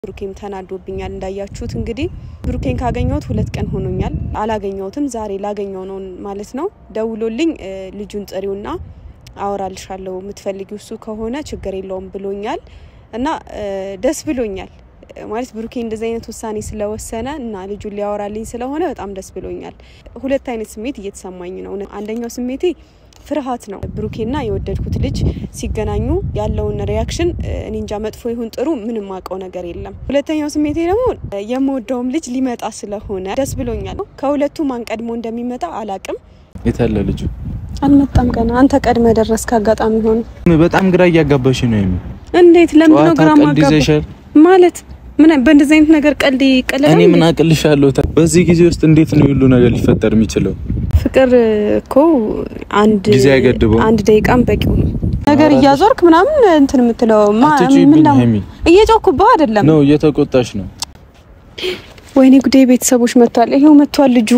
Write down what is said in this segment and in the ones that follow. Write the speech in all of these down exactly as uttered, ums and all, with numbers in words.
ብሩኬም ተናዶብኛል እንዳያችሁት እንግዲህ ብሩኬን ካገኘሁት ሁለት ቀን ሆኖኛል አላገኘሁትም ዛሬ ላገኘው ነው ማለት ነው ደውሎልኝ ልጁን ጥሪውና አወራልሻለሁ የምትፈልጊው እሱ ከሆነ ችግር የለውም ብሎኛል እና ደስ ብሎኛል ማለት ብሩኬ እንደዚህ አይነት ውሳኔ ስለወሰነ እና ልጁን ሊያወራልኝ ስለሆነ በጣም ደስ ብሎኛል ሁለት አይነት ስሜት እየተሰማኝ ነው አንደኛው ስሜቴ ፍርሃት ነው ብሩኬና የወደድኩት ልጅ ሲገናኙ ያለውን ሪአክሽን እኔ እንጃ መጥፎ ይሁን ጥሩ ምንም ማቀው ነገር የለም ሁለተኛው ስሜቴ ደግሞ የምወደውም ልጅ ሊመጣ ስለሆነ ደስ ብሎኛል ከሁለቱ ማን ቀድሞ እንደሚመጣ አላቅም የታለ ልጅ አልመጣም ገና አንተ ቀድመ ደረስክ አጋጣሚ ሆነ በጣም ግራ ያጋባሽ ነው የሚ እንዴት ለምን ነው ግራ ማጋባ ማለት ምን በእንደዚህ አይነት ነገር ቀልድ ይቀለላል እኔ ምን አቅልሻለሁ በዚህ ጊዜ ውስጥ እንዴት ነው ሁሉ ነገር ሊፈጠር የሚችለው ፍቅር እኮ አንድ ጊዜ አይገድበው አንድ ደቂቃም በቂው ነው ነገር ያዞርክ ምናምን እንትን የምትለው ምን ነው እየጮኩባ አይደለም ነው እየተቆጣሽ ነው ወይኔ ጉዴ ቤተሰቦች መጥቷል ይሄው መጥቷል ልጁ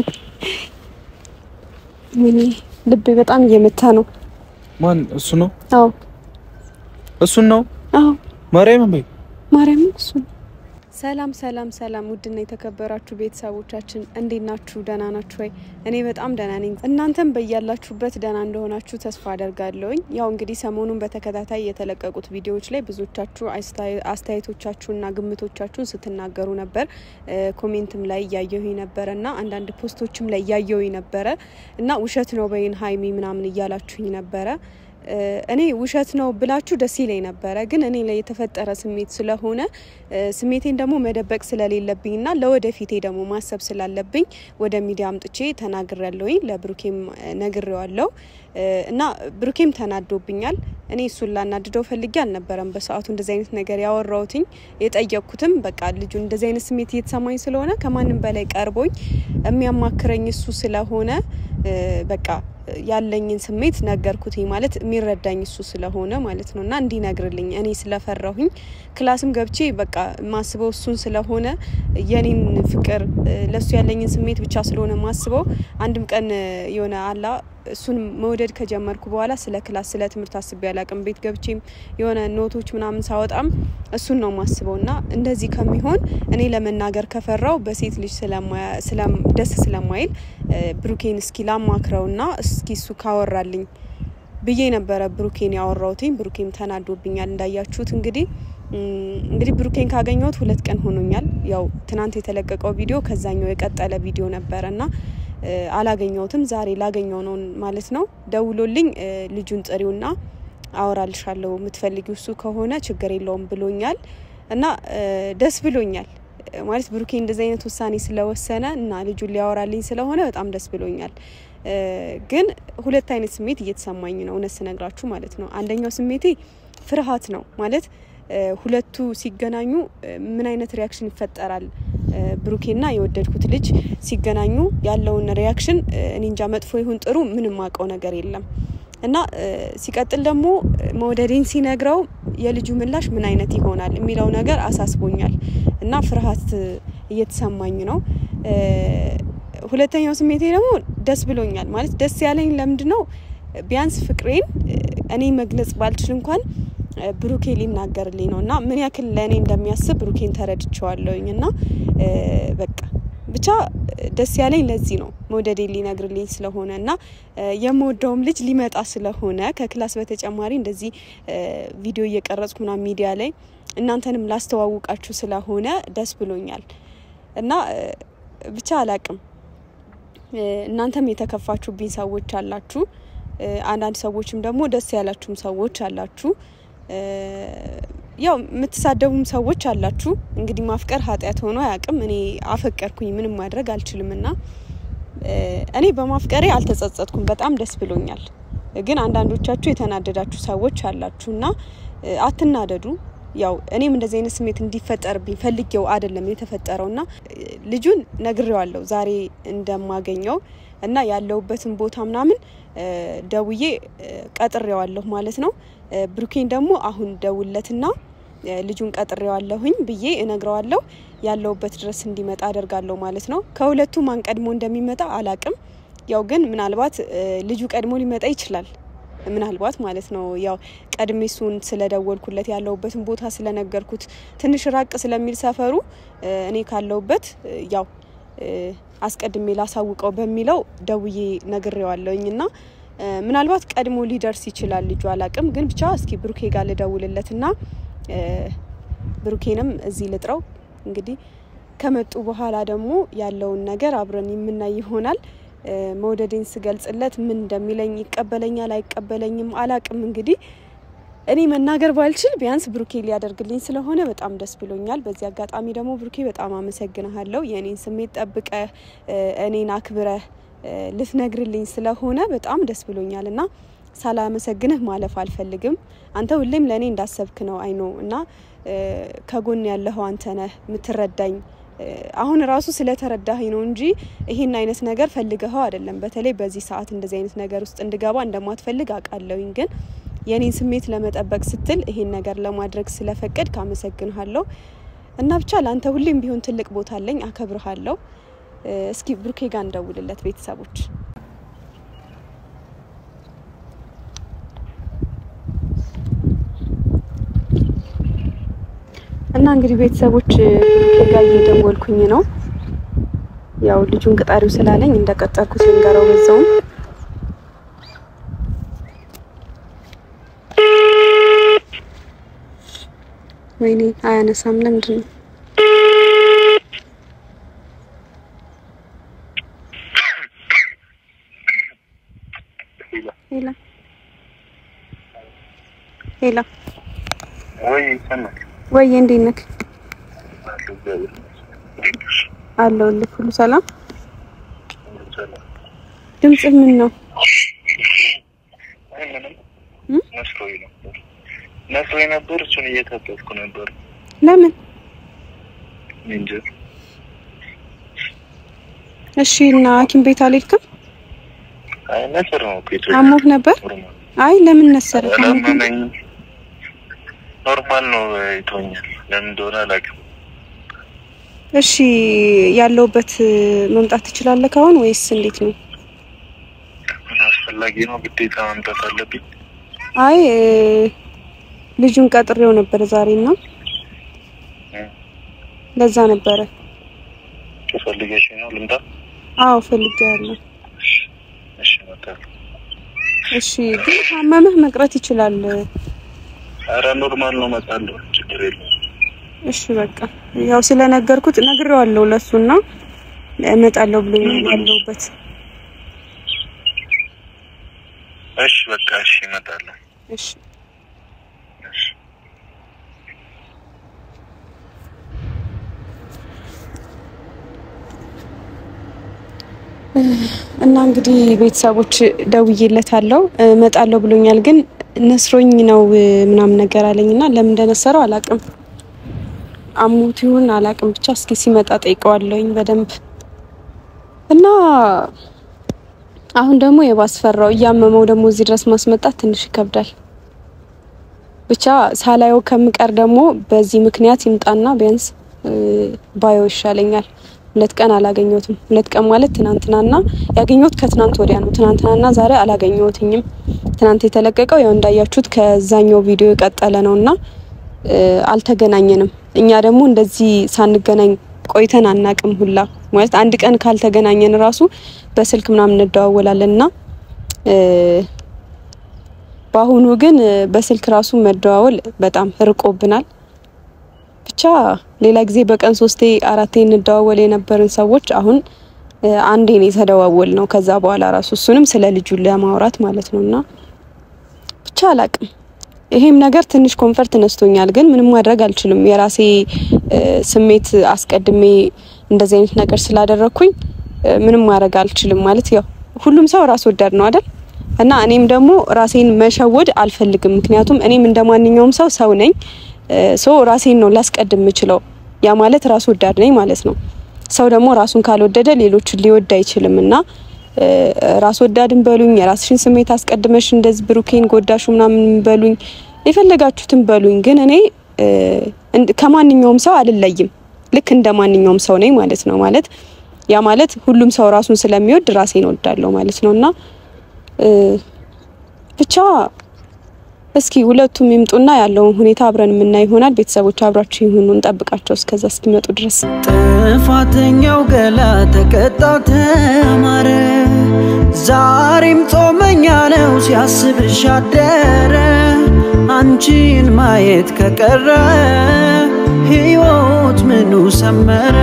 ምን ልብ በጣም እየመታ ነው ማን እሱ ነው አዎ እሱ ነው አዎ ማርያም በይ ማርያም እሱ ሰላም ሰላም ሰላም ውድና የተከበራችሁ ቤተሰቦቻችን እንዴት ናችሁ ደህና ናችሁ ወይ እኔ በጣም ደህና ነኝ እናንተም በእያላችሁበት ደህና እንደሆናችሁ ተስፋ አደርጋለሁኝ ያው እንግዲህ ሰሞኑን በተከታታይ የተለቀቁት ቪዲዮዎች ላይ ብዙዎቻችሁ አስተያየቶቻችሁና ግምቶቻችሁን ስትናገሩ ነበር ኮሜንትም ላይ ያያዩኝ ነበርና አንዳንድ ፖስቶችም ላይ ያያዩኝ ነበር እና ውሸት ነው በይን ሃይሚ ምናምን እያላችሁኝ ነበር እኔ ውሸት ነው ብላችሁ ደስ ይለኝ ነበር ግን እኔ ላይ የተፈጠረ ስሜት ስለሆነ ስሜቴን ደግሞ መደበቅ ስለሌለብኝና ለወደፊቴ ደግሞ ማሰብ ስላለብኝ ወደ ሚዲያ አምጥቼ ተናግሬያለሁኝ ለብሩኬም ነግሬዋለሁ እና ብሩኬም ተናዶብኛል እኔ እሱን ላናድደው ፈልጌ አልነበረም በሰዓቱ እንደዚህ አይነት ነገር ያወራውትኝ የጠየቅኩትም በቃ ልጁ እንደዚህ አይነት ስሜት እየተሰማኝ ስለሆነ ከማንም በላይ ቀርቦኝ የሚያማክረኝ እሱ ስለሆነ በቃ ያለኝን ስሜት ነገርኩትኝ ማለት የሚረዳኝ እሱ ስለሆነ ማለት ነውና እንዲነግርልኝ እኔ ስለፈራሁኝ ክላስም ገብቼ በቃ ማስበው እሱን ስለሆነ የኔን ፍቅር ለሱ ያለኝን ስሜት ብቻ ስለሆነ ማስበው አንድም ቀን የሆነ አላ እሱን መውደድ ከጀመርኩ በኋላ ስለ ክላስ ስለ ትምህርት አስቤ ያላቀም ቤት ገብቼም የሆነ ኖቶች ምናምን ሳወጣም እሱን ነው ማስበውና እንደዚህ ከሚሆን እኔ ለመናገር ከፈራው በሴት ልጅ ስለማያ ስለም ደስ ስለማይል ብሩኬን እስኪ ላማክረውና እስኪ እሱ ካወራልኝ ብዬ ነበር ብሩኬን ያወራውትኝ ብሩኬም ተናዶብኛል እንዳያችሁት እንግዲህ እንግዲህ ብሩኬን ካገኘሁት ሁለት ቀን ሆኖኛል ያው ትናንት የተለቀቀው ቪዲዮ ከዛኛው የቀጠለ ቪዲዮ ነበርና አላገኘሁትም ዛሬ ላገኘው ነው ማለት ነው ደውሎልኝ ልጁን ጥሪውና አወራልሻለሁ የምትፈልጊው እሱ ከሆነ ችግር የለውም ብሎኛል እና ደስ ብሎኛል ማለት ብሩኬ እንደዚህ አይነት ውሳኔ ስለወሰነ እና ልጁን ሊያወራልኝ ስለሆነ በጣም ደስ ብሎኛል ግን ሁለት አይነት ስሜት እየተሰማኝ ነው እነሱ ነግራችሁ ማለት ነው አንደኛው ስሜቴ ፍርሃት ነው ማለት ሁለቱ ሲገናኙ ምን አይነት ሪአክሽን ይፈጠራል ብሩኬና የወደድኩት ልጅ ሲገናኙ ያለውን ሪአክሽን እኔ እንጃ መጥፎ ይሁን ጥሩ ምንም ማቀው ነገር የለም እና ሲቀጥል ደግሞ መውደዴን ሲነግረው የልጁ ምላሽ ምን አይነት ይሆናል የሚለው ነገር አሳስቦኛል እና ፍርሃት እየተሰማኝ ነው ሁለተኛው ስሜቴ ደግሞ ደስ ብሎኛል ማለት ደስ ያለኝ ለምንድነው ቢያንስ ፍቅሬን እኔ መግለጽ ባልችል እንኳን ብሩኬ ሊናገርልኝ ነውና ምን ያክል ለኔ እንደሚያስብ ብሩኬን ተረድቻለሁኝና በቃ ብቻ ደስ ያለኝ ለዚህ ነው መውደዴ ሊነግርልኝ ስለሆነና የምወደውም ልጅ ሊመጣ ስለሆነ ከክላስ በተጨማሪ እንደዚህ ቪዲዮ እየቀረጽኩና ሚዲያ ላይ እናንተንም ላስተዋውቃችሁ ስለሆነ ደስ ብሎኛል እና ብቻ አላቅም እናንተም የተከፋችሁብኝ ሰዎች አላችሁ አንዳንድ ሰዎችም ደግሞ ደስ ያላችሁም ሰዎች አላችሁ ያው የምትሳደቡም ሰዎች አላችሁ እንግዲህ ማፍቀር ኃጢያት ሆኖ ያቅም እኔ አፈቀርኩኝ ምንም ማድረግ አልችልምና እኔ በማፍቀሬ አልተጸጸትኩም በጣም ደስ ብሎኛል ግን አንዳንዶቻችሁ የተናደዳችሁ ሰዎች አላችሁና አትናደዱ ያው እኔም እንደዚህ አይነት ስሜት እንዲፈጠርብኝ ፈልጌው አይደለም የተፈጠረውና ልጁን ነግሬዋለሁ ዛሬ እንደማገኘው እና ያለውበትን ቦታ ምናምን ደውዬ ቀጥሬዋለሁ ማለት ነው ብሩኬን ደግሞ አሁን ደውለትና ልጁን ቀጥሬዋለሁኝ ብዬ እነግረዋለሁ ያለውበት ድረስ እንዲመጣ አደርጋለሁ ማለት ነው ከሁለቱ ማን ቀድሞ እንደሚመጣ አላቅም ያው ግን ምናልባት ልጁ ቀድሞ ሊመጣ ይችላል ምናልባት ማለት ነው ያው ቀድሜሱን ስለደወልኩለት ያለውበትን ቦታ ስለነገርኩት ትንሽ ራቅ ስለሚል ሰፈሩ እኔ ካለውበት ያው አስቀድሜ ላሳውቀው በሚለው ደውዬ ነግሬዋለሁኝና ምናልባት ቀድሞ ሊደርስ ይችላል ልጁ አላቅም ግን ብቻ እስኪ ብሩኬ ጋር ልደውልለትና ብሩኬንም እዚህ ልጥራው እንግዲህ ከመጡ በኋላ ደግሞ ያለውን ነገር አብረን የምናይ ይሆናል መውደዴን ስገልጽለት ምን እንደሚለኝ ይቀበለኛል አይቀበለኝም አላቅም እንግዲህ እኔ መናገር ባልችል ቢያንስ ብሩኬ ሊያደርግልኝ ስለሆነ በጣም ደስ ብሎኛል በዚህ አጋጣሚ ደግሞ ብሩኬ በጣም አመሰግናለሁ የኔን ስሜት ጠብቀ እኔን አክብረ ልትነግርልኝ ስለሆነ በጣም ደስ ብሎኛልና ሳላመሰግንህ ማለፍ አልፈልግም አንተ ሁሌም ለኔ እንዳሰብክ ነው አይኖ እና ከጎን ያለህ አንተ ነህ ምትረዳኝ አሁን ራሱ ስለተረዳኸኝ ነው እንጂ ይሄን አይነት ነገር ፈልገኸው አይደለም በተለይ በዚህ ሰዓት እንደዚህ አይነት ነገር ውስጥ እንድገባ እንደማትፈልግ አቃለውኝ ግን የኔን ስሜት ለመጠበቅ ስትል ይሄን ነገር ለማድረግ ስለፈቀድ ካመሰግንሃለሁ እና ብቻ ላንተ ሁሌም ቢሆን ትልቅ ቦታ አለኝ አከብርሃለሁ እስኪ ብሩኬ ጋር እንደውልለት ቤተሰቦች እና እንግዲህ ቤተሰቦች ብሩኬ ጋር እየደወልኩኝ ነው ያው ልጁን ቅጣሪው ስላለኝ እንደቀጠርኩት ልንገረው በዛው ወይኔ አያነሳም ለምንድን ነው ሄላ ሄላ ወይ ሰማክ ወይ እንዴት ነህ አለው ሁሉ ሰላም ድምጽ ምን ነው መስሎኝ ነበር መስሎኝ ነበር እሱን እየተጠበቅኩ ነበር ለምን እንጂ እሺ እና ሐኪም ቤት አልሄድክም አይ ነበር ነው ፒቱ አሞህ ነበር አይ ለምን ነሰረ ኖርማል ነው ይቶኛል ለምን እንደሆነ አላውቅም እሺ ያለውበት መምጣት ትችላለህ ካሁን ወይስ እንዴት ነው አስፈላጊ ነው ግዴታ መምጣት አለብኝ አይ ልጁን ቀጥሬው ነበር ዛሬና ለዛ ነበር ተፈልገሽ ነው ልምጣ አዎ ፈልጌያለሁ እሺ መጣ እሺ ግን ታመመህ መቅረት ይችላል አረ ኖርማል ነው መጣለው ችግር የለም እሺ በቃ ያው ስለነገርኩት ነግሬዋለሁ ለሱና እመጣለሁ ብሎኛል ያለውበት እሺ በቃ እሺ እመጣለሁ እሺ እና እንግዲህ ቤተሰቦች ደውዬለታለሁ እመጣለሁ ብሎኛል ግን ነስሮኝ ነው ምናምን ነገር አለኝና ለምን እንደነሰረው አላቅም አሙት ይሁን አላቅም ብቻ እስኪ ሲመጣ ጠይቀዋለሁኝ በደንብ እና አሁን ደግሞ የባስፈራው ያመመው ደግሞ እዚህ ድረስ ማስመጣት ትንሽ ይከብዳል ብቻ ሳላየው ከምቀር ደግሞ በዚህ ምክንያት ይምጣና ቢያንስ ባዮ ይሻለኛል ሁለት ቀን አላገኘሁትም ሁለት ቀን ማለት ትናንትናና ያገኘሁት ከትናንት ወዲያ ነው ትናንትናና ዛሬ አላገኘሁትኝም ትናንት የተለቀቀው ያው እንዳያችሁት ከዛኛው ቪዲዮ የቀጠለ ነውና አልተገናኘንም እኛ ደግሞ እንደዚህ ሳንገናኝ ቆይተን አናቅም ሁላ ማለት አንድ ቀን ካልተገናኘን ራሱ በስልክ ምናምን እንደዋወላለንና ባሁኑ ግን በስልክ ራሱ መደዋወል በጣም ርቆብናል ብቻ ሌላ ጊዜ በቀን ሶስቴ አራቴ እንደዋወል የነበርን ሰዎች አሁን አንዴ ነው የተደዋወል ነው ከዛ በኋላ ራሱ እሱንም ስለ ልጁ ለማውራት ማለት ነውና ብቻ አላቅም ይሄም ነገር ትንሽ ኮንፈርት ነስቶኛል ግን ምንም ማድረግ አልችልም የራሴ ስሜት አስቀድሜ እንደዚህ አይነት ነገር ስላደረኩኝ ምንም ማድረግ አልችልም ማለት ያው ሁሉም ሰው ራስ ወዳድ ነው አይደል እና እኔም ደግሞ ራሴን መሸወድ አልፈልግም ምክንያቱም እኔም እንደማንኛውም ሰው ሰው ነኝ ሶ ራሴን ነው ላስቀድም የምችለው ያ ማለት ራስ ወዳድ ነኝ ማለት ነው ሰው ደግሞ ራሱን ካልወደደ ሌሎችን ሊወድ አይችልምና ራስ ወዳድን በሉኝ የራስሽን ስሜት አስቀድመሽ እንደዚህ ብሩኬን ጎዳሹ ምናምን በሉኝ የፈለጋችሁትን በሉኝ ግን እኔ ከማንኛውም ሰው አልለይም ልክ እንደማንኛውም ሰው ነኝ ማለት ነው ማለት ያ ማለት ሁሉም ሰው ራሱን ስለሚወድ ራሴን ወዳለው ማለት ነውና ብቻ እስኪ ሁለቱም ይምጡና ያለውን ሁኔታ አብረን ምናይ ይሆናል ቤተሰቦች አብራችሁ ይሁኑ እንጠብቃቸው እስከዛ እስኪመጡ ድረስ ጥፋተኛው ገላ ተቀጣ ተማረ ዛሬም ጾመኛ ነው ሲያስብሽ አደረ አንቺን ማየት ከቀረ ሕይወት ምኑ ሰመረ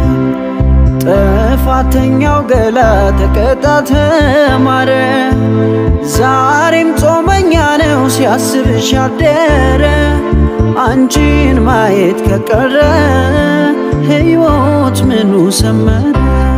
ጥፋተኛው ገላ ተቀጣ ተማረ ዛሬም ጾመኛ ነው ሲያስብሽ አደረ አንቺን ማየት ከቀረ ሕይወት ምኑ ሰመረ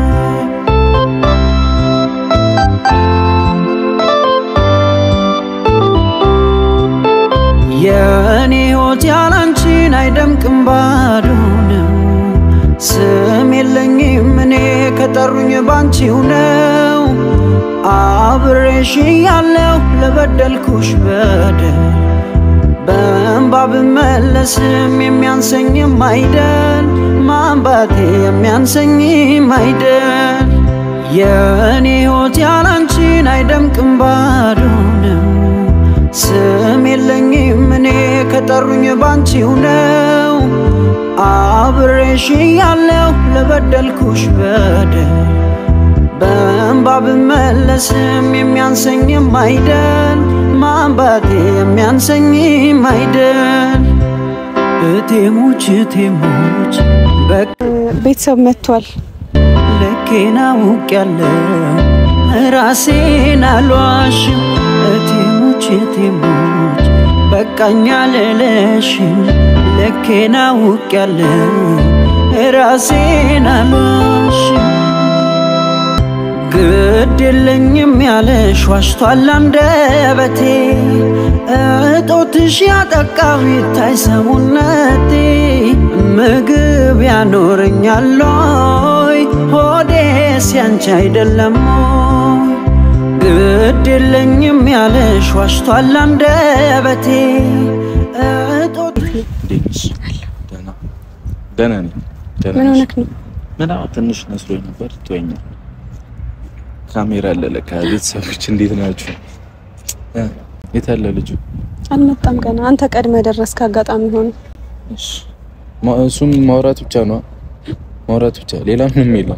የኔ ሕይወት ያላንቺን አይደምቅም ባዶ ነው ስም የለኝም እኔ ከጠሩኝ ባንቺው ነው አብሬሽ ያለው ለበደልኩሽ በደል በእንባ ብመለስም የሚያንሰኝም አይደል ማንባቴ የሚያንሰኝም አይደል የኔ ሕይወት ያላንቺን አይደምቅም ባዶ ነው ስም የለኝም እኔ ከጠሩኝ ባንቺው ነው አብሬሽ ያለው ለበደልኩሽ በደል በእንባ ብመለስም የሚያንሰኝም አይደል ማንባቴ የሚያንሰኝም አይደል እቴሞች እቴሞች ቤተሰብ መጥቷል ለኬና ውቅያለው ራሴን አልዋሽም እቴሞች እቴሞች በቃኛ ለለሽም ለኬና ውቅያለው ራሴን አልዋሽም ግድ የለኝም ያለሽ ዋሽቷል አንደበቴ እጦትሽ ያጠቃው ይታይ ሰውነቴ ምግብ ያኖረኛል ሆይ ሆዴስ ያንቺ አይደለም ግድ የለኝም ያለሽ ዋሽቷል አንደበቴ እጦትሽ ደና ደና ነኝ ደና ምን ሆነክ ነው ምን አው ትንሽ ነስሮኝ ነበር ትወኛ ካሜራ አለ ለካ ቤተሰቦች እንዴት ናችሁ እ የታለ ልጁ አልመጣም ገና አንተ ቀድመ ደረስክ አጋጣሚ ሆነ እሺ ማሱም ማውራት ብቻ ነው ማውራት ብቻ ሌላ ምንም የለም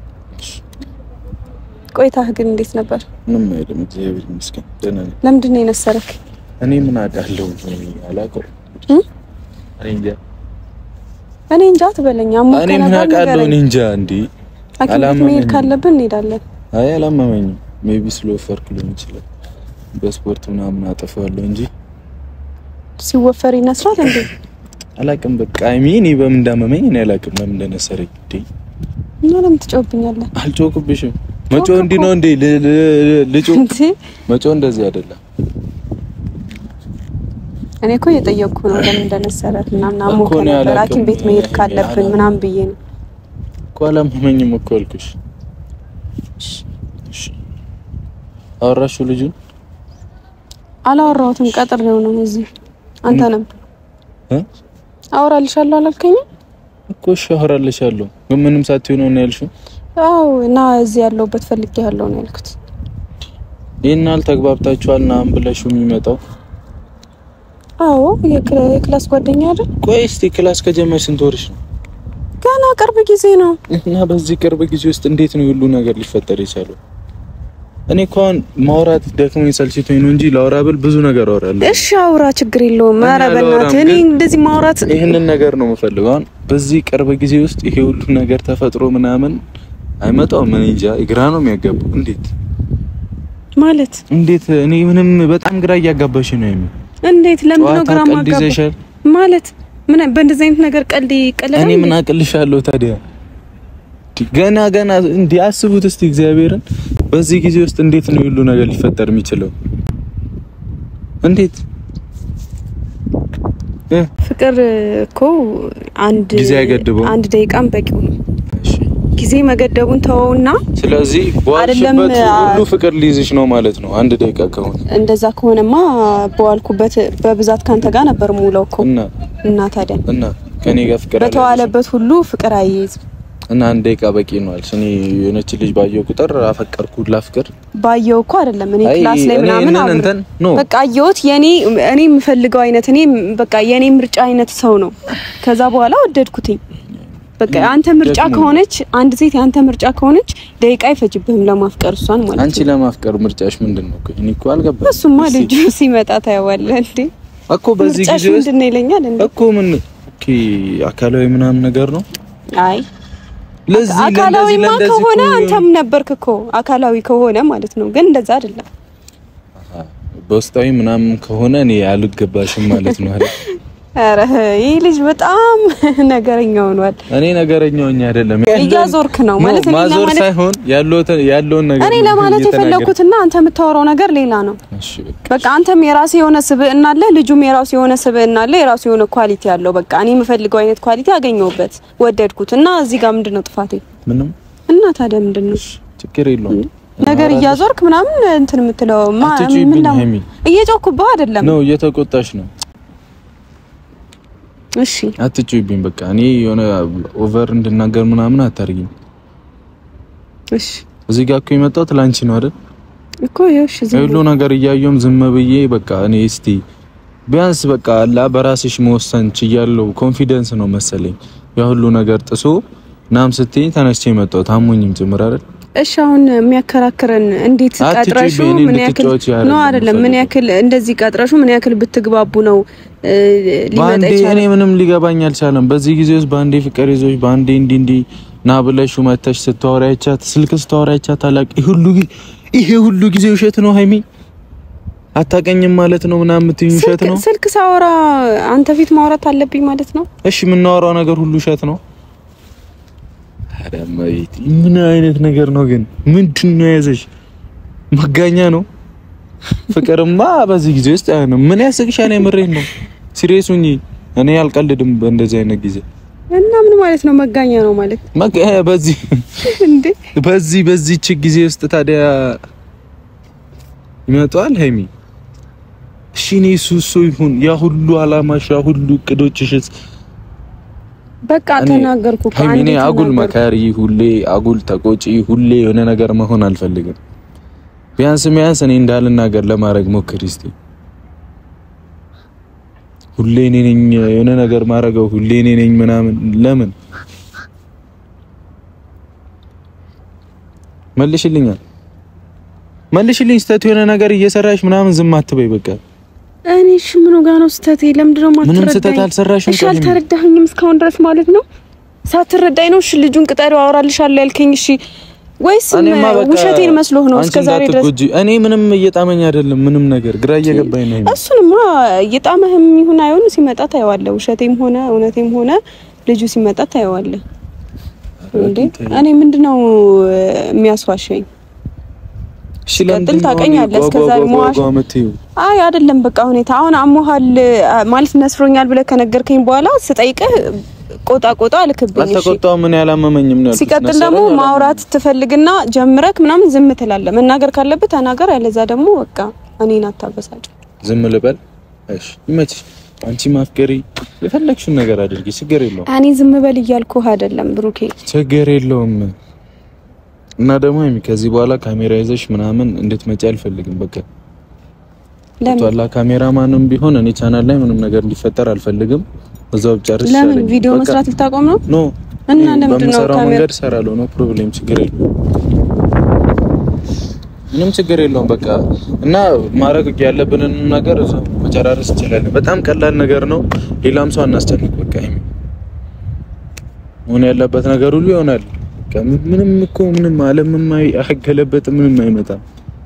ቆይታህ ግን እንዴት ነበር ምንም አይደለም እግዚአብሔር ይመስገን ደህና ነኝ ለምንድን ነው የነሰረክ እኔ ምን አዳለው አላቀው እ እኔ እንጃ እኔ እንጃ ትበለኛ አሞከና እኔ ምን አውቃለሁ እኔ እንጃ እንዴ አላማኝ መሄድ ካለብን እንሄዳለን አይ አላማኝ ሜቢ ስሎ ፈርክ ሊሆን ይችላል በስፖርት ምናምን አጠፋለሁ እንጂ ሲወፈር ይነስራል እንዴ አላቅም በቃ አይ ሚን ይበም እንዳመመኝ እኔ አላቅም ለምን እንደነሰረኝ እንዴ እና ለምን ትጮብኛለህ አልጮክብሽም መጮ እንዲ ነው እንዴ ልጮ መጮ እንደዚህ አይደለም እኔ እኮ እየጠየቅኩ ነው ለምን እንደነሰረህ እና አሞከና ሐኪም ቤት መሄድ ካለብን ምናምን ብዬ ነው እኮ አላመመኝም እኮ አልኩሽ እሺ አወራሽው ልጁን አላወራሁትም ቀጥሬው ነው እዚህ አንተ ነበር እ አወራልሻለሁ አላልከኝ እኮ እሺ አወራልሻለሁ ግን ምንም ሳትሆን ነው ያልሽው አው እና እዚህ ያለውበት ፈልጌ ያለው ነው ያልኩት ይሄናል ተግባብታችኋልና አም ብለሽው የሚመጣው አው የክላስ ጓደኛ አይደል ቆይ እስቲ ክላስ ከጀመርሽ ስንት ወርሽ ነው ገና ቅርብ ጊዜ ነው እና በዚህ ቅርብ ጊዜ ውስጥ እንዴት ነው ሁሉ ነገር ሊፈጠር ይችላል እኔ እንኳን ማውራት ደክሞኝ ሰልችቶኝ ነው እንጂ ላውራብል ብዙ ነገር አወራለሁ እሺ አውራ ችግር የለውም ኧረ በእናትህ እኔ እንደዚህ ማውራት ይሄንን ነገር ነው የምፈልገው አሁን በዚህ ቅርብ ጊዜ ውስጥ ይሄ ሁሉ ነገር ተፈጥሮ ምናምን አይመጣውም እኔ እንጃ ግራ ነው የሚያጋባው እንዴት ማለት እንዴት እኔ ምንም በጣም ግራ እያጋባሽ ነው የሚል እንዴት ለምን ነው ግራ ማጋባው ማለት ምን በእንደዚህ አይነት ነገር ቀልድ ይቀለላል እኔ ምን አቅልሻለሁ ታዲያ ገና ገና እንዴ አስቡት እስቲ እግዚአብሔርን በዚህ ጊዜ ውስጥ እንዴት ነው ሁሉ ነገር ሊፈጠር የሚችለው እንዴት እ ፍቅር እኮ አንድ ጊዜ አይገድበው አንድ ደቂቃም በቂው ነው እሺ ጊዜ መገደቡን ተወውና ስለዚህ በዋልሽበት ሁሉ ፍቅር ሊይዝሽ ነው ማለት ነው አንድ ደቂቃ ከሆነ እንደዛ ከሆነማ በዋልኩበት በብዛት ካንተ ጋር ነበር ሙሉው እኮ እና እና ታዲያ እና ከኔ ጋር ፍቅር በተዋለበት ሁሉ ፍቅር አይይዝ እና አንድ ደቂቃ በቂ ነው አልሽ። እኔ የሆነች ልጅ ባየው ቁጥር አፈቀርኩ ላፍቅር ባየው እኮ አይደለም እኔ ክላስ ላይ ምናምን እንትን በቃ አየሁት የኔ እኔ የምፈልገው አይነት እኔ በቃ የኔ ምርጫ አይነት ሰው ነው። ከዛ በኋላ ወደድኩትኝ። በቃ አንተ ምርጫ ከሆነች አንድ ሴት አንተ ምርጫ ከሆነች ደቂቃ አይፈጅብህም ለማፍቀር እሷን ማለት ነው። አንቺ ለማፍቀር ምርጫሽ ምንድነው? እኔ እኮ አልገባኝም። እሱማ ልጅ ሲመጣ ታያዋለህ እንዴ እኮ በዚህ ጊዜ ምንድን ነው ይለኛል እንዴ እኮ ምን ኦኬ አካላዊ ምናምን ነገር ነው። አይ ለዚህ አካላዊ ማ ከሆነ አንተም ነበርክ እኮ አካላዊ ከሆነ ማለት ነው። ግን እንደዛ አይደለም። በውስጣዊ ምናምን ከሆነ እኔ አልገባሽም ማለት ነው አይደል? አረ ይሄ ልጅ በጣም ነገረኛ ሆኗል። እኔ ነገረኛውኛ አይደለም እያዞርክ ነው ማለት ነው። ማዞር ሳይሆን ያለው ያለውን ነገር እኔ ለማለት የፈለኩትና አንተ የምታወራው ነገር ሌላ ነው። እሺ በቃ አንተም የራስ የሆነ ስብዕና አለ፣ ልጁም የራሱ የሆነ ስብዕና አለ፣ የራሱ የሆነ ኳሊቲ አለው። በቃ እኔ የምፈልገው አይነት ኳሊቲ አገኘሁበት፣ ወደድኩትና እዚህ ጋር ምንድነው ጥፋቴ? ምንም እና ታዲያ ምንድነው ችግር የለውም ነገር እያዞርክ ምናምን እንትን የምትለው ምን ነው? እየጮኩብህ አይደለም ነው እየተቆጣሽ ነው። እሺ አትጩይብኝ በቃ እኔ የሆነ ኦቨር እንድናገር ምናምን አታርጊኝ። እሺ እዚህ ጋር እኮ የመጣሁት ላንቺ ነው አይደል እኮ ይኸውሽ ዝም ሁሉ ነገር እያየሁም ዝም ብዬ በቃ እኔ እስቲ ቢያንስ በቃ አላ በራስሽ መወሰን ችያለሁ ኮንፊደንስ ነው መሰለኝ ያ ሁሉ ነገር ጥሶ ናም ስትይ ተነስቼ የመጣሁት አሞኝም ጭምር አይደል። እሺ አሁን የሚያከራክረን እንዴት ቀጥረሹ ምን ያክል ነው አይደለም ምን ያክል እንደዚህ ቀጥረሹ ምን ያክል ብትግባቡ ነው ሊመጣ ይችላል? እኔ ምንም ሊገባኝ አልቻለም። በዚህ ጊዜ ውስጥ ባንዴ ፍቅር ይዞሽ ባንዴ እንዲ እንዲ ና ብለሽ መተሽ ስተወራይቻት ስልክ ስተወራይቻት ታላቅ ሁሉ ይሄ ሁሉ ጊዜ ውሸት ነው ሃይሚ አታቀኝም ማለት ነው ምናምን ምትኝ ውሸት ነው። ስልክ ሳወራ አንተ ፊት ማውራት አለብኝ ማለት ነው? እሺ ምን እናወራው ነገር ሁሉ ውሸት ነው? አረማይት ምን አይነት ነገር ነው ግን? ምንድነው ያዘሽ? መጋኛ ነው ፍቅርማ በዚህ ጊዜ ውስጥ አይሆንም። ምን ያስቅሻል? የምሬን ነው ሲሪየስ ሁኚ። እኔ አልቀልድም በእንደዚህ አይነት ጊዜ እና ምን ማለት ነው መጋኛ ነው ማለት? መጋ በዚህ እንዴ በዚህ በዚህ ቺ ጊዜ ውስጥ ታዲያ ይመጣል ሃይሚ? እሺ እኔ ሱሱ ይሁን ያ ሁሉ አላማሽ ያ ሁሉ ቅዶችሽስ በቃ ተናገርኩ ሃይሚ። እኔ አጉል መካሪ ሁሌ አጉል ተቆጪ ሁሌ የሆነ ነገር መሆን አልፈልግም። ቢያንስ ቢያንስ እኔ እንዳልናገር ለማድረግ ሞክሪ እስቲ። ሁሌ እኔ ነኝ የሆነ ነገር ማረገው ሁሌ እኔ ነኝ ምናምን ለምን መልሽልኝ መልሽልኝ። ስተት የሆነ ነገር እየሰራሽ ምናምን ዝም አትበይ በቃ። እኔ እሺ ምን ጋር ነው ስተት? ለምንድነው ማትረዳኝ? ምንም ስተት አልሰራሽም። እሺ አልተረዳኸኝም እስካሁን ድረስ ማለት ነው። ሳትረዳኝ ነው እሺ ልጁን ቅጠሪው አወራልሻለሁ ያልከኝ? እሺ ወይስ ውሸቴን መስሎህ ነው እስከዛሬ ድረስ? እኔ ምንም እየጣመኝ አይደለም ምንም ነገር ግራ እየገባኝ ነው። እሱንማ እየጣመህም ይሁን አይሁን ሲመጣ ታየዋለህ። ውሸቴም ሆነ እውነቴም ሆነ ልጁ ሲመጣ ታየዋለህ። እንዴ እኔ ምንድነው የሚያስዋሸኝ? እሺ ለምን ታውቀኛለህ እስከዛሬ ሟሽ? አይ አይደለም በቃ ሁኔታ አሁን አሞሃል ማለት ነስሮኛል ብለህ ከነገርከኝ በኋላ ስጠይቅህ ቆጣ ቆጣ አልክብኝ። እሺ አልተቆጣው ምን ያላመመኝም ነው። ሲቀጥል ደግሞ ማውራት ትፈልግና ጀምረክ ምናምን ዝም ትላለህ። መናገር ካለብህ ተናገር፣ ያለዛ ደግሞ በቃ እኔን አታበሳጭ። ዝም ልበል? እሺ ይመችሽ። አንቺ ማፍቀሪ የፈለግሽውን ነገር አድርጊ ችግር የለውም። እኔ ዝም በል እያልኩህ አይደለም ብሩኬ። ችግር የለውም። እና ደግሞ ከዚህ በኋላ ካሜራ ይዘሽ ምናምን እንድትመጪ አልፈልግም በቃ። ለምን ካሜራማንም ቢሆን እኔ ቻናል ላይ ምንም ነገር እንዲፈጠር አልፈልግም። እዛው ጨርሽ። ለምን ቪዲዮ መስራት ልታቆም ነው? ኖ እና ለምንድን ነው ካሜራ መንገድ ሰራለው? ነው ፕሮብሌም ችግር የለውም። ምንም ችግር የለውም በቃ። እና ማድረግ ያለብንን ነገር እዛው መጨራረስ እንችላለን። በጣም ቀላል ነገር ነው። ሌላም ሰው አናስጨንቅ በቃ። ሆነ ያለበት ነገር ሁሉ ይሆናል። ምንም እኮ ምንም ዓለምም አይገለበጥ ምንም አይመጣም።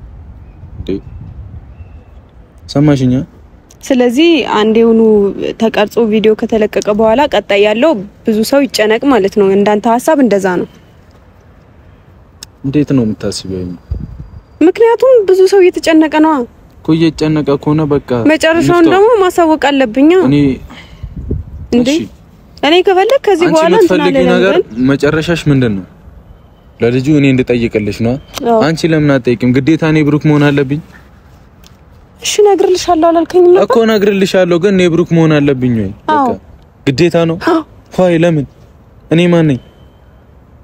ሰማሽኛ? ስለዚህ አንዴውኑ ተቀርጾ ቪዲዮ ከተለቀቀ በኋላ ቀጣይ ያለው ብዙ ሰው ይጨነቅ ማለት ነው። እንዳንተ ሐሳብ እንደዛ ነው? እንዴት ነው የምታስበው? ምክንያቱም ብዙ ሰው እየተጨነቀ ነው እኮ። እየተጨነቀ ከሆነ በቃ መጨረሻውን ደግሞ ማሳወቅ አለብኛ። እኔ እንዴ እኔ ከፈለክ ከዚህ በኋላ እንትና ነገር መጨረሻሽ ምንድነው? ለልጁ እኔ እንድጠይቅልሽ ነው። አንቺ ለምን አትጠይቂም? ግዴታ እኔ ብሩክ መሆን አለብኝ? እሺ ነግርልሻለሁ አላልከኝም ነበር እኮ? ነግርልሻለሁ ግን እኔ ብሩክ መሆን አለብኝ ወይ? በቃ ግዴታ ነው። ሆይ ለምን? እኔ ማን ነኝ?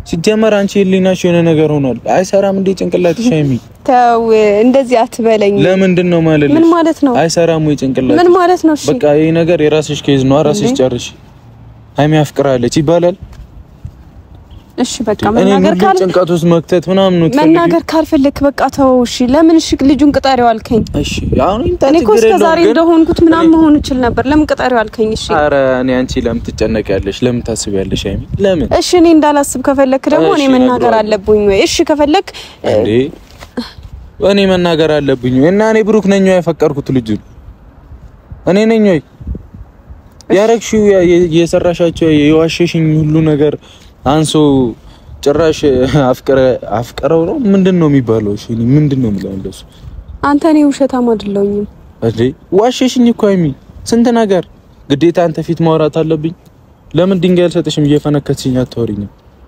ሲጀመር አንቺ ህሊናሽ የሆነ ነገር ሆኗል አይሰራም እንዴ ጭንቅላትሽ ሀይሚ ተው እንደዚህ አትበለኝ ለምንድን ነው ማለት ምን ማለት ነው አይሰራም ወይ ጭንቅላት ምን ማለት ነው እሺ በቃ ይሄ ነገር የራስሽ ኬዝ ነው ራስሽ ጨርሽ ሀይሚ አፍቅራለች ይባላል እሺ በቃ መናገር ካል ጭንቀቱስ መክተት ምናምን ነው ትፈልጊ መናገር ካልፈለክ በቃ ተው እሺ ለምን እሺ ልጁን ቅጣሪው አልከኝ እሺ አሁን እኔ እኮ እስከ ዛሬ እንደሆንኩት ምናምን መሆን ይችላል ነበር ለምን ቅጣሪው አልከኝ እሺ አረ እኔ አንቺ ለምን ትጨነቂያለሽ ለምን ታስቢያለሽ ሀይሚ ለምን እሺ እኔ እንዳላስብ ከፈለክ ደግሞ እኔ መናገር አለብኝ ወይ እሺ ከፈለክ እንዴ እኔ መናገር አለብኝ እና እኔ ብሩክ ነኝ ያፈቀርኩት ልጅ እኔ ነኝ ወይ ያረክሽው የሰራሻቸው የዋሸሽኝ ሁሉ ነገር አንሶ ጭራሽ አፍቀረ አፍቀረው ነው ምንድነው የሚባለው እሺ ምንድነው የምለው እንደሱ አንተ እኔ ውሸታም አይደለሁኝም እንዴ ዋሸሽኝ እኮ ሀይሚ ስንት ነገር ግዴታ አንተ ፊት ማውራት አለብኝ ለምን ድንጋይ አልሰጥሽም እየፈነከትሽኝ አትወሪኝ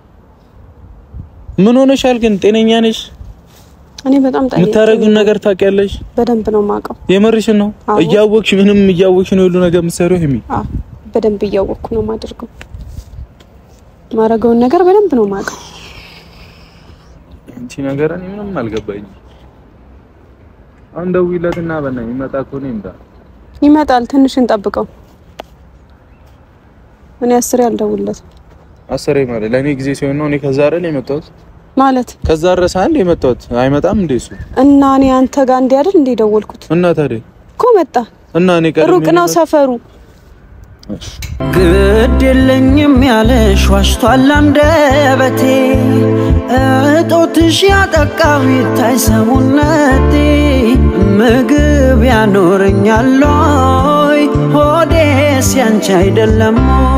ምን ሆነሻል ግን ጤነኛ ነሽ እኔ በጣም ጣይ የምታረጉን ነገር ታውቂያለሽ በደንብ ነው ማቀው የመርሽ ነው እያወቅሽ ምንም እያወቅሽ ነው ሁሉ ነገር የምትሰሪው ሀይሚ አዎ በደንብ እያወቅኩ ነው ማደርገው ማረጋውን ነገር በደንብ ነው ማቀው እንቺ ነገር እኔ ምንም አልገባኝ አንደው ይለትና በእናትህ ይመጣ ኮኔ እንዳ ይመጣል ትንሽ እንጠብቀው እኔ አስሬ አልደውልለት አስሬ ማለት ለኔ ጊዜ ሲሆን ነው እኔ ከዛ አይደል የመጣሁት ማለት ከዛ ድረስ አንዴ የመጣሁት አይመጣም እንዴ እሱ እና እኔ አንተ ጋር እንዴ አይደል እንዴ ደወልኩት እና ታዲያ እኮ መጣ እና እኔ ቀርሜ ሩቅ ነው ሰፈሩ ግድ የለኝም ያለሽ ዋሽቷል አንደበቴ እጦትሽ ያጠቃው ይታይ ሰውነቴ ምግብ ያኖረኛል ወይ ሆዴስ ያንቺ አይደለም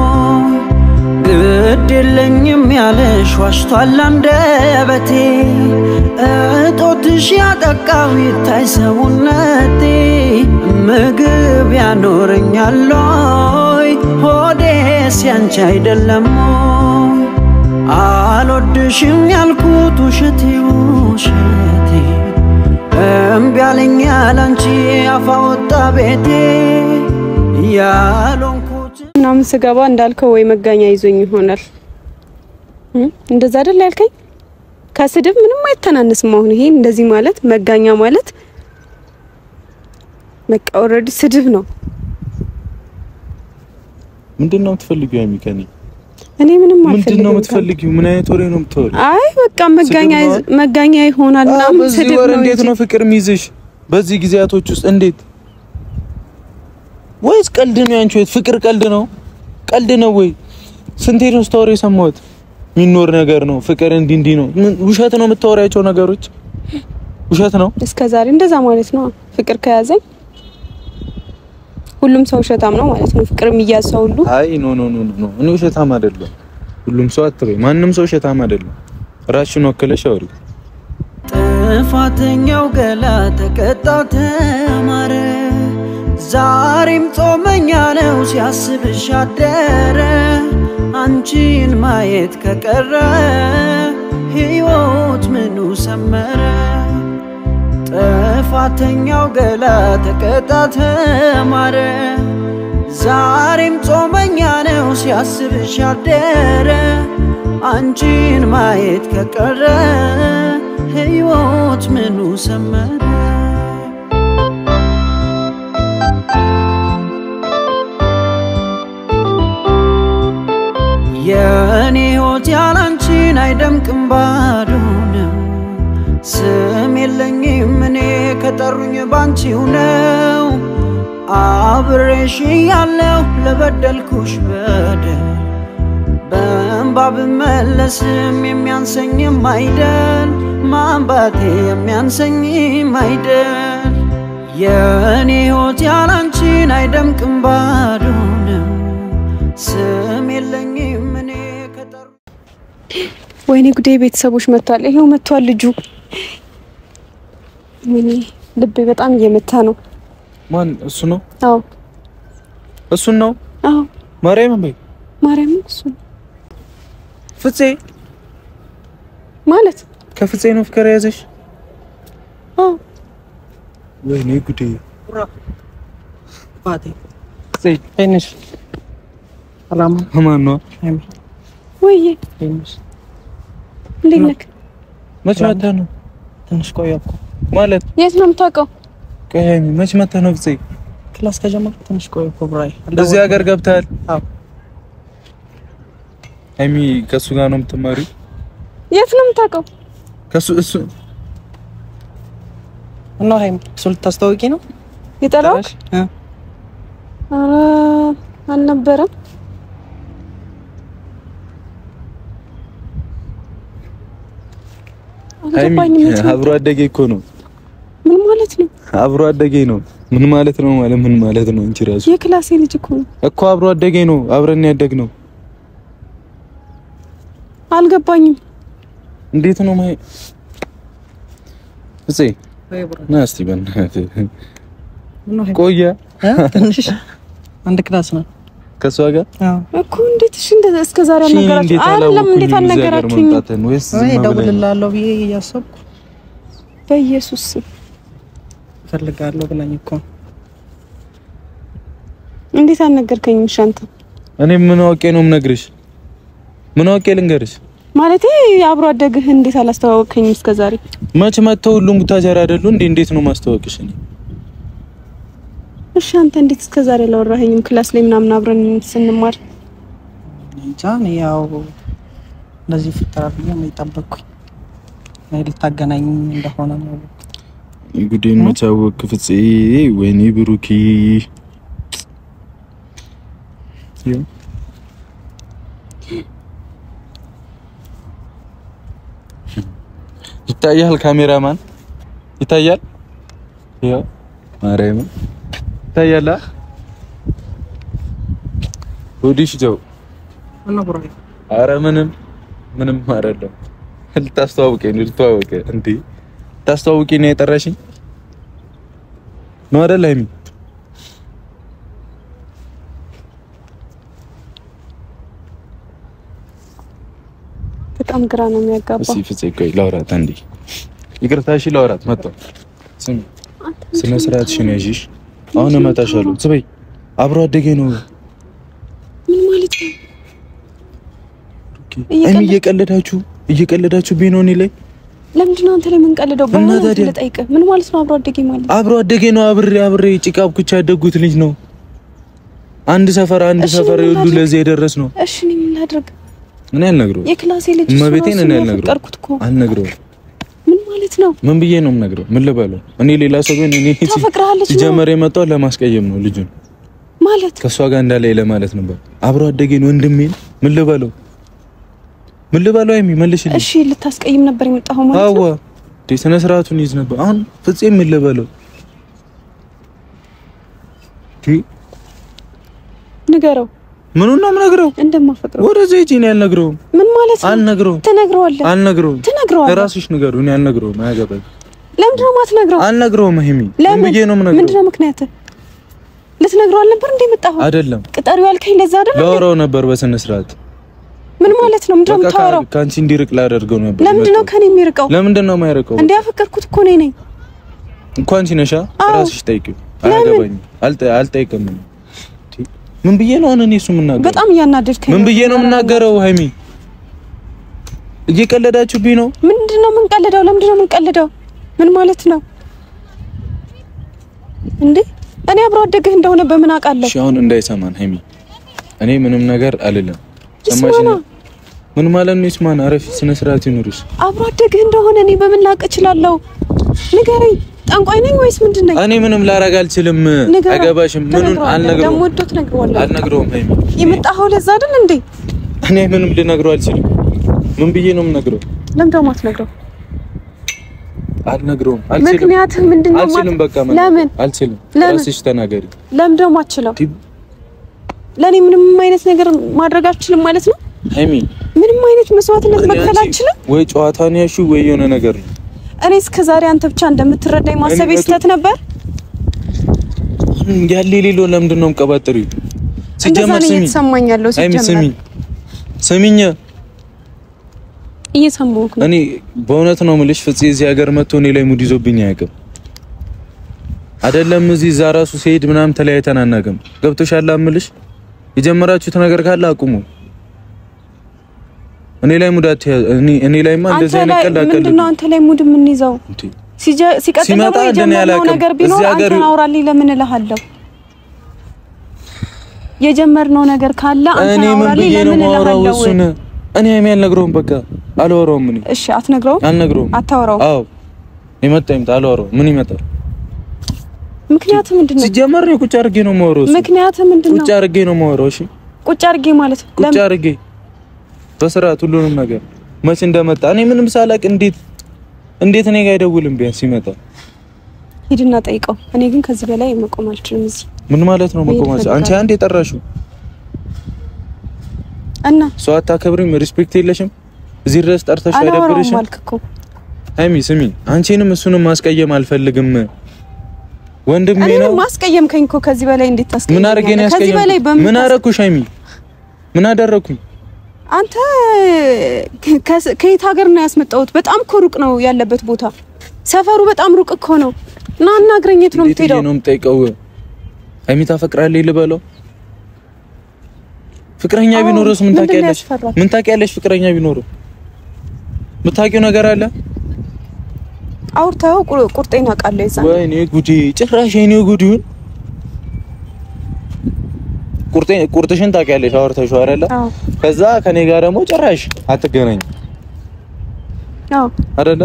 ግድ የለኝም ያለሽ ዋሽቷል አንደበቴ እጦትሽ ያጠቃው ይታይ ሰውነቴ ምግብ ያኖረኛል ወይ ሆዴስ ያንቺ አይደለም አልወድሽም ያልኩት ውሸቴ ውሸቴ እምቢ አለኝ ያላንቺ አፋወጣ ቤቴ ያልሆንኩት ምናምን ስገባ እንዳልከው ወይ መጋኛ ይዞኝ ይሆናል እንደዛ አይደል ያልከኝ ከስድብ ምንም አይተናነስም አሁን ይሄ እንደዚህ ማለት መጋኛ ማለት በቃ ኦሬዲ ስድብ ነው ምንድነው የምትፈልጊው የሚከኒ እኔ ምንም አልፈልግም ምንድነው የምትፈልጊው ምን አይነት ወሬ ነው የምትወሪ አይ በቃ መጋኛ መጋኛ ይሆናል ምናምን ስድብ ነው እንዴት ነው ፍቅር ሚይዝሽ በዚህ ጊዜያቶች ውስጥ እንዴት ወይስ ቀልድ ነው ያንቺ ፍቅር ቀልድ ነው ቀልድ ነው ወይ ስንቴ ነው ስቶሪ ሰማሁት ሚኖር ነገር ነው ፍቅር እንዲ እንዲ ነው ውሸት ነው የምታወሪያቸው ነገሮች ውሸት ነው እስከዛሬ እንደዛ ማለት ነው ፍቅር ከያዘኝ ሁሉም ሰው ውሸታም ነው ማለት ነው ፍቅር የሚያዘው ሁሉ አይ ኖ ኖ ኖ ኖ እኔ ውሸታም አይደለም ሁሉም ሰው አትበይ ማንንም ሰው ውሸታም አይደለም ራስሽን ወክለሽ አውሪ ጥፋተኛው ገላ ተቀጣ ተማረ ዛሬም ጾመኛ ነው ሲያስብሽ አደረ አንቺን ማየት ከቀረ ህይወት ምኑ ሰመረ ጥፋተኛው ገላ ተቀጣ ተማረ ዛሬም ጾመኛ ነው ሲያስብሽ አደረ አንቺን ማየት ከቀረ ህይወት ምኑ ሰመረ የኔ ህይወት ያላንቺን አይደምቅም ባዶ ነው ስም የለኝም እኔ ከጠሩኝ ባንቺው ነው አብሬሽ ያለው ለበደልኩሽ በደል በእንባ ብመለስም የሚያንሰኝም አይደል ማንባቴ የሚያንሰኝም አይደል የኔ ህይወት ያላንቺን አይደምቅም ባዶ ነው ስም የለኝም እኔ ከጠሩ ወይኔ ጉዴ ቤተሰቦች መጥቷል ይሄው መጥቷል ልጁ ወይኔ ልቤ በጣም እየመታ ነው ማን እሱ ነው አዎ እሱ ነው አዎ ማርያም በይ ማርያም እሱ ፍፄ ማለት ከፍፄ ነው ፍቅር ያዘሽ አዎ ወይኔ ጉዴ ባቴ ዘይ አይነሽ አላማ ማን ነው ወይ አይነሽ እንዴት ነህ? መች መጣ ነው? ትንሽ ቆየኩ ማለት የት ነው የምታውቀው? ቆይ መች መጣ ነው? ፍፄ ክላስ ከጀመርኩ ትንሽ ቆየኩ ብራይ። እዚህ ሀገር ገብተሃል? አዎ። ሀይሚ ከሱ ጋር ነው የምትማሪው? የት ነው የምታውቀው? ከሱ እሱ እና ሀይሚ እሱ ልታስተዋውቂ ነው? የጠራሁት? እ ኧረ አልነበረም። አብሮ አደጌ እኮ ነው። ምን ማለት ነው? አብሮ አደጌ ነው። ምን ማለት ነው? ማለት ምን ማለት ነው? እንጂ ራሱ የክላሴ ልጅ እኮ ነው እኮ አብሮ አደጌ ነው። አብረን ያደግነው። አልገባኝም። እንዴት ነው ማይ ፍፄ ና እስቲ በእናትህ ቆየ ትንሽ አንድ ክላስ ነው ከሷ ጋር እኮ። እንዴት እሺ እንደዛ እስከ ዛሬ አልነገራችሁኝ? አይደለም እንዴት አልነገራችሁኝ? ወይ ደውልልሃለሁ ብዬ እያሰብኩ በኢየሱስ ፈልጋለሁ ብላኝ እኮ። እንዴት አልነገርከኝም? ሻንተ እኔ ምን አውቄ ነው የምነግርሽ? ምን አውቄ ልንገርሽ? ማለቴ አብሮ አደግህ እንዴት አላስተዋወቅከኝም እስከ ዛሬ? መች መተው ሁሉም ቡታጀራ አይደሉ እንዴ? እንዴት ነው ማስተዋወቅሽ? እኔ እሺ አንተ እንዴት እስከ ዛሬ አላወራኸኝም? ክላስ ላይ ምናምን አብረን ስንማር እንጃ ነው ያው ለዚህ ፍጥራ ብዬ ነው የጠበቅኩኝ። አይ ልታገናኝ እንደሆነ ነው ጉዴን መቻወቅ ፍፄ። ወይኔ ብሩኪ ዩ ይታያል። ካሜራማን ይታያል። ያው ማርያም ይታያል። ወዲሽ ጀው እና ብራይ አረ ምንም ምንም አይደለም። ልታስተዋውቀኝ ልታስተዋውቀ እንዴ? ታስተዋውቀኝ ነው የጠራሽኝ ነው አይደል? ሀይሚ በጣም ግራ ነው የሚያጋባው። እሺ ፍፄ ቆይ ላውራት አንዴ። ይቅርታ እሺ ላውራት መጣሁ። ስሚ ስነ ስርዓትሽን ያዥሽ። አሁን እመጣሻለሁ። ጽበይ አብሮ አደጌ ነው። ምን ማለት ነው? ሀይሚ እየቀለዳችሁ እየቀለዳችሁ ቢሆን እኔ ላይ ለምንድን ነው አንተ ላይ የምንቀልደው? በእውነት ልጠይቅህ ምን ማለት ነው? አብሮ አደጌ ማለት አብሮ አደጌ ነው። አብሬ አብሬ ጭቃ ብኩቻ ያደጉት ልጅ ነው። አንድ ሰፈር አንድ ሰፈር ሁሉ ለዚህ የደረስ ነው። እሺ እኔ ምን ላድርግ? እኔ አልነግረውም። የክላሴ ልጅ መቤቴን እኔ አልነግረውም አልነግረውም። ምን ማለት ነው? ምን ብዬ ነው የምነግረው? ምን ልበለው? እኔ ሌላ ሰው ግን እኔ ሲጀመር የመጣው ለማስቀየም ነው ልጁን ማለት ከሷ ጋር እንዳለ ለማለት ነበር። አብሮ አደጌን ወንድሜን ምን ልበለው? ምን ልበለው? አይሚ መልሽልኝ። እሺ ልታስቀይም ነበር የመጣው ማለት ነው? አዎ ስነ ስርዓቱን ይዝ ነበር። አሁን ፍፄ ምን ልበለው? ቲ ንገረው። ምኑን ነው የምነግረው? እንደማፈቅረው ወደዚህ እጂ ነው ያልነግረው። ምን ማለት ነው? አልነግረውም። ትነግረዋለህ? አልነግረውም። ትነግረዋለህ? እራስሽ ንገሩ። እኔ አልነግረውም። አያገባኝ። ለምንድን ነው የማትነግረው? አልነግረውም። ሀይሚ ምን ብዬ ነው የምነግረው? ምንድን ነው ምክንያትህ? ልትነግረው አልነበር እንዴ የመጣኸው? አይደለም ቅጠሪው ያልከኝ ለዛ አይደለም? ላወራው ነበር በስነ ስርዓት። ምን ማለት ነው? ምንድን ነው የምታወራው? ካንቺ እንዲርቅ ላደርገው ነበር። ለምንድን ነው ከኔ የሚርቀው? ለምንድን ነው የማይርቀው? እንዴ ያፈቀርኩት እኮ ነኝ ነኝ እንኳን አንቺ ነሻ። እራስሽ ጠይቂው። አያገባኝም። አልጠ አልጠይቅም። ምን ብዬ ነው እኔ እሱ የምናገረው? በጣም እያናደድከኝ። ምን ብዬ ነው የምናገረው? ሀይሚ እየቀለዳችሁብኝ ነው። ምንድን ነው የምንቀልደው? ለምንድን ነው የምንቀልደው? ምን ማለት ነው እንዴ? እኔ አብሮ አደግህ እንደሆነ በምን አውቃለሁ? እሺ አሁን እንዳይሰማን ሀይሚ እኔ ምንም ነገር አልልም። ሰማሽ? ምን ማለት ነው ይስማን? አረፊ ስነ ስርዓት ይኑርሽ። አብሮ አደግህ እንደሆነ እኔ በምን ላውቅ እችላለሁ? ንገረኝ። ጠንቋይ ነኝ ወይስ ምንድን ነኝ? እኔ ምንም ላረግ አልችልም። አገባሽም። ምኑን አልነግረውም። ደሞ ወዶት ነግረዋለሁ። አልነግረውም። ሀይሚ የመጣኸው ለዛ አይደል እንዴ? እኔ ምንም ልነግረው አልችልም። ምን ብዬ ነው የምነግረው? ለምን ደግሞ አትነግረው? አልነግረውም። አልችልም። ምክንያቱም ምንድነው? አልችልም። በቃ ለምን አልችልም? ራስሽ ተናገሪ። ለምን ደግሞ አትችልም? ለኔ ምንም አይነት ነገር ማድረግ አልችልም ማለት ነው? ሀይሚ ምንም አይነት መስዋዕትነት መክፈል አልችልም? ወይ ጨዋታ ነው ያልሽው ወይ የሆነ ነገር ነው? እኔ እስከ ዛሬ አንተ ብቻ እንደምትረዳኝ ማሰብ ስህተት ነበር። ያለ ሌሎ ለምንድን ነው የምቀባጥሪው? ሲጀመር ስሚ እየተሰማኛለሁ። ሲጀመር ስሚ ስሚኝ እየሰማሁህ ነው። እኔ በእውነት ነው የምልሽ ፍፄ እዚህ ሀገር መጥቶ እኔ ላይ ሙድ ይዞብኝ አያውቅም። አይደለም እዚህ እዛ ራሱ ሲሄድ ምናምን ተለያይተን አናውቅም። ገብቶሻል የምልሽ? የጀመራችሁት ነገር ካለ አቁሙ። እኔ ላይ ሙድ አትያዝ እኔ እኔ ላይማ እንደዚህ አይነት ቀልድ አቀልድ ምንድነው አንተ ላይ ሙድ ምን ይዘው ሲጀ ሲቀጥል ደግሞ የጀመረው ነገር ቢኖር አንተ አውራልኝ ለምን እልሃለሁ የጀመርነው ነገር ካለ አንተ አውራልኝ ለምን እልሃለሁ እኔ ሀይሚ አልነግረውም በቃ አልወራውም ምን እሺ አትነግረውም አልነግረውም አታወራው አዎ ይመጣ ይምጣ አልወራው ምን ይመጣል ምክንያቱ ምንድነው ሲጀመር ነው ቁጭ አድርጌ ነው የማወራው ምክንያቱ ምንድነው ቁጭ አድርጌ ነው የማወራው እሺ ቁጭ አድርጌ ማለት ቁጭ አድርጌ በስርዓት ሁሉንም ነገር መቼ እንደመጣ እኔ ምንም ሳላቅ እንዴት እንዴት እኔ ጋር አይደውልም ቢያንስ ሲመጣ ሂድና ጠይቀው እኔ ግን ከዚህ በላይ መቆም አልችልም እዚህ ምን ማለት ነው መቆም አልችልም አንቺ አንዴ ጠራሽው እና ሰው አታከብሪም ሪስፔክት የለሽም እዚህ ድረስ ጠርተሽ አይደብርሽም ሀይሚ ስሚ አንቺንም እሱንም ማስቀየም አልፈልግም ወንድሜ ነው ማስቀየምከኝ እኮ ከዚህ በላይ እንዴት ታስቀየም ምን አረገኝ ያስቀየም ምን አረኩሽ ሀይሚ ምን አደረኩኝ አንተ ከየት ሀገር ነው ያስመጣሁት በጣም እኮ ሩቅ ነው ያለበት ቦታ ሰፈሩ በጣም ሩቅ እኮ ነው እና አናግረኝ የት ነው የምትሄደው ነው የምጠይቀው ሀይሚ ታፈቅራለህ ልበለው ፍቅረኛ ቢኖርስ ምን ታውቂያለሽ ምን ታውቂያለሽ ፍቅረኛ ቢኖር የምታውቂው ነገር አለ አውርታው ቁርጤና ቃል ይዛል ወይኔ ጉዲ ጭራሽ የኔ ጉዲውን ቁርጤ ቁርጥሽን ታውቂያለሽ አውርተሽው አይደለ ከዛ ከኔ ጋር ደግሞ ጭራሽ አትገናኝ አዎ አይደለ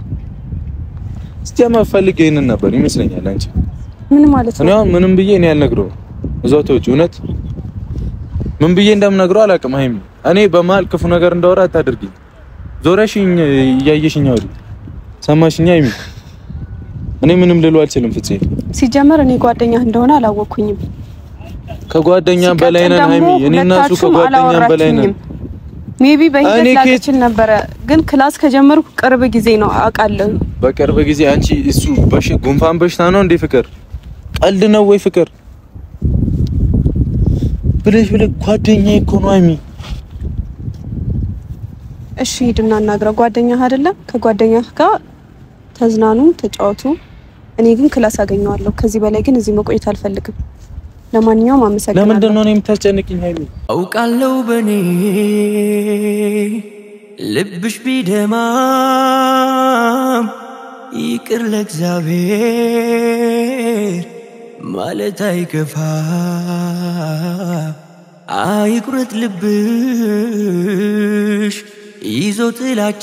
እስቲ ማፈልግ ይሄንን ነበር ይመስለኛል አንቺ ምን ማለት ነው ነው ምንም ብዬ እኔ አልነግረው እዛው ተውጪ እውነት ምን ብዬ እንደምነግረው አላውቅም ሀይሚ እኔ በመሀል ክፉ ነገር እንዳወራ አታድርጊኝ ዞረሽኝ እያየሽኝ አውሪ ሰማሽኝ ሀይሚ እኔ ምንም ልሉ አልችልም ፍፄ ሲጀመር እኔ ጓደኛህ እንደሆነ አላወኩኝም ከጓደኛ በላይ ነን ሀይሚ እኔና እሱ ከጓደኛ በላይ ነን ሜቢ በሂደት ላችል ነበር ግን ክላስ ከጀመርኩ ቅርብ ጊዜ ነው አውቃለሁ በቅርብ ጊዜ አንቺ እሱ በሽ ጉንፋን በሽታ ነው እንዴ ፍቅር ቀልድ ነው ወይ ፍቅር ብለሽ ብለሽ ጓደኛዬ እኮ ነው ሀይሚ እሺ ሂድና እናግረው ጓደኛህ አይደለም ከጓደኛህ ጋር ተዝናኑ ተጫወቱ እኔ ግን ክላስ አገኘዋለሁ ከዚህ በላይ ግን እዚህ መቆየት አልፈልግም ለማንኛውም አመሰግናለሁ ለምንድን ነው የምታስጨንቂኝ ሀይሚ አውቃለሁ በኔ ልብሽ ቢደማም ይቅር ለእግዚአብሔር ማለት አይከፋ አይቁረጥ ልብሽ ይዞ ጥላቻ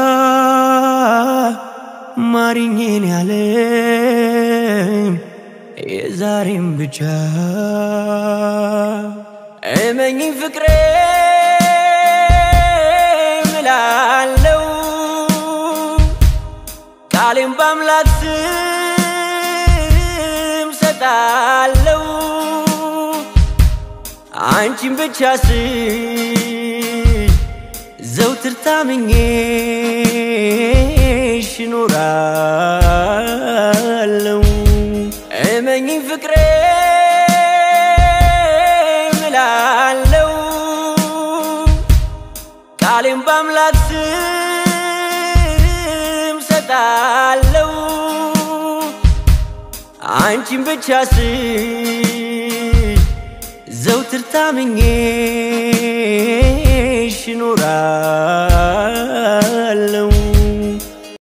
ማሪኝን ያለም የዛሬም ብቻ እመኝኝ ፍቅሬ ምላለው ቃሌም በአምላክ ስም ሰጣለው አንቺን ብቻ ስል ዘውትር ታምኜሽ እኖራለሁ እመኝኝ ፍቅሬ ምላለው ቃሌም በአምላክ ስም ሰጣለው አንቺን ብቻ ስል ዘውትር ታምኜ